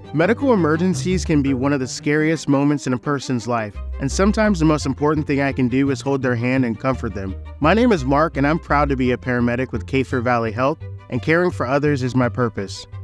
Medical emergencies can be one of the scariest moments in a person's life, and sometimes the most important thing I can do is hold their hand and comfort them. My name is Mark, and I'm proud to be a paramedic with Kafer Valley Health, and caring for others is my purpose.